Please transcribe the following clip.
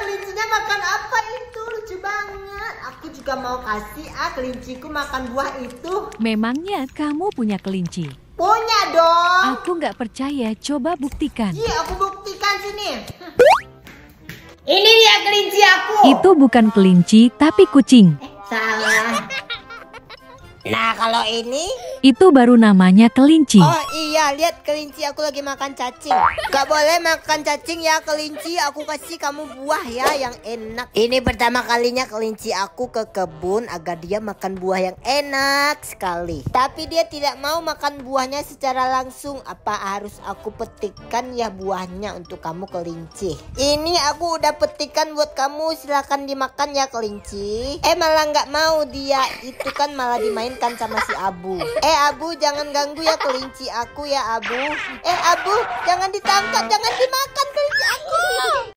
kelincinya makan apa itu? Lucu banget. Aku juga mau kasih kelinciku makan buah itu. Memangnya kamu punya kelinci? Punya dong. Aku nggak percaya, coba buktikan. Iya, aku buktikan sini. Ini dia kelinci aku. Itu bukan kelinci, tapi kucing. Salah. Nah, kalau ini? Itu baru namanya kelinci. Oh iya, lihat kelinci aku lagi makan cacing. Gak boleh makan cacing ya kelinci. Aku kasih kamu buah ya yang enak. Ini pertama kalinya kelinci aku ke kebun agar dia makan buah yang enak sekali. Tapi dia tidak mau makan buahnya secara langsung. Apa harus aku petikkan ya buahnya untuk kamu kelinci? Ini aku udah petikan buat kamu. Silahkan dimakan ya kelinci. Malah nggak mau dia. Itu kan malah dimainkan sama si Abu. Abu, jangan ganggu ya kelinci aku ya Abu. Abu, jangan ditangkap, jangan dimakan kelinci aku.